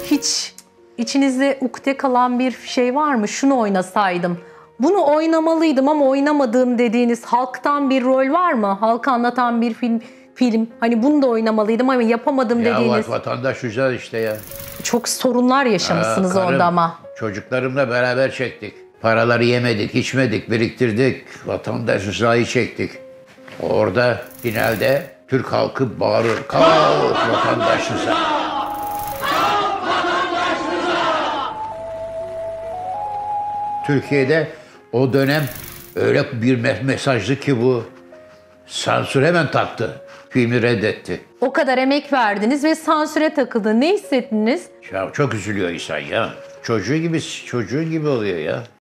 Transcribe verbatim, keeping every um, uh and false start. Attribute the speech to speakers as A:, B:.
A: Hiç içinizde ukde kalan bir şey var mı? Şunu oynasaydım, bunu oynamalıydım ama oynamadığım dediğiniz halktan bir rol var mı? Halkı anlatan bir film, film. Hani bunu da oynamalıydım ama yapamadım
B: Ya
A: dediğiniz.
B: Ya vatandaş güzel işte ya.
A: Çok sorunlar yaşamışsınız
B: Aa, karım,
A: orada ama.
B: Çocuklarımla beraber çektik. Paraları yemedik, içmedik, biriktirdik. Vatandaş rızayı çektik. Orada finalde Türk halkı bağırır. Kalk vatandaş rıza. Türkiye'de o dönem öyle bir mesajdı ki bu. Sansür hemen taktı. Filmi reddetti.
A: O kadar emek verdiniz ve sansüre takıldı. Ne hissettiniz?
B: Ya çok üzülüyor insan ya. Çocuğu gibi, çocuğun gibi oluyor ya.